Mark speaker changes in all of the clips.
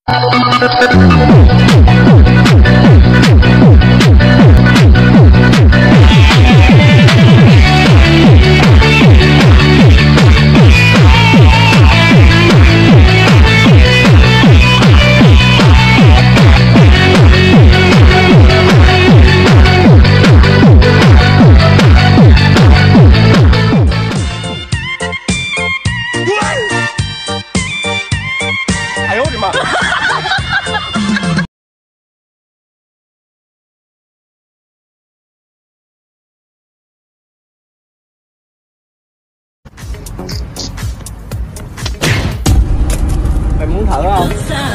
Speaker 1: Mày muốn thử không?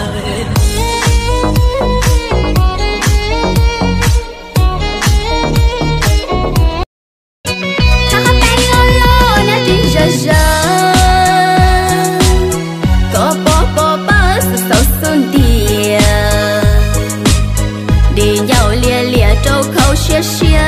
Speaker 2: đi nhau lia lia trâu khâu xia xia.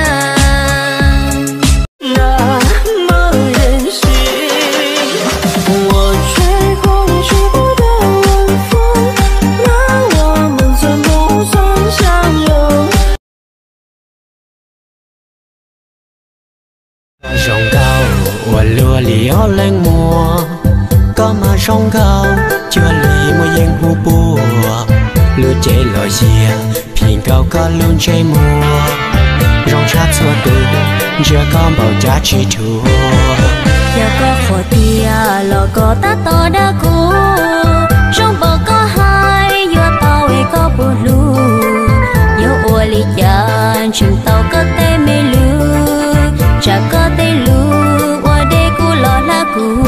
Speaker 3: Sông cao, lừa liễu lên mùa, có mà sông cao, chưa lì mùa yên hú bùa, lưu chế lời xìa, phiền cao có luôn chế mùa, rong sát xua tù, chưa có bầu giá chỉ thua.
Speaker 2: Giờ có khổ tia, lò có ta to đã cũ, trong bờ có hai, vừa tàu ấy có bù lù, giờ ua lì chán, chừng tàu có tê mê lù. Chả có tay lù, qua đây cô lo lá cũ.